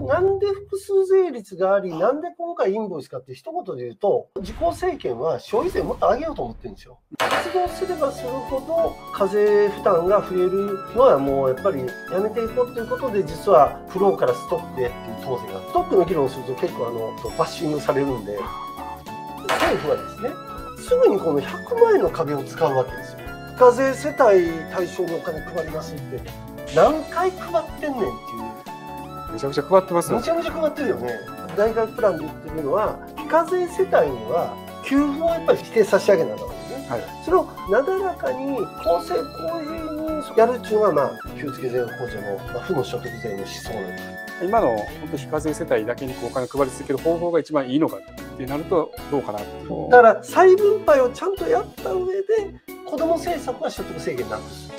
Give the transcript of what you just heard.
なんで複数税率があり、なんで今回インボイスかって一言で言うと、自公政権は消費税もっと上げようと思ってるんですよ。発動すればするほど課税負担が増えるのはもうやっぱりやめていこうということで、実はフローからストックへっていう当然が、ストックの議論をすると結構バッシングされるんで、政府はですね、すぐにこの100万円の壁を使うわけですよ。非課税世帯対象にお金配りますって何回配ってんねんっていう。 めちゃくちゃ配ってますよ。 めちゃめちゃ配ってるよね。大学プランで言ってるのは、非課税世帯には給付をやっぱりして差し上げなかったんですね。はい、それをなだらかに公正公平にやるっていうのが、給付税控除の、負の所得税の思想なんです。 今の本当非課税世帯だけにお金を配り続ける方法が一番いいのかってなるとどうかなと。 だから再分配をちゃんとやった上で子ども政策は所得制限なくす。